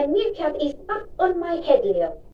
A meerkat is up on my head, Leo.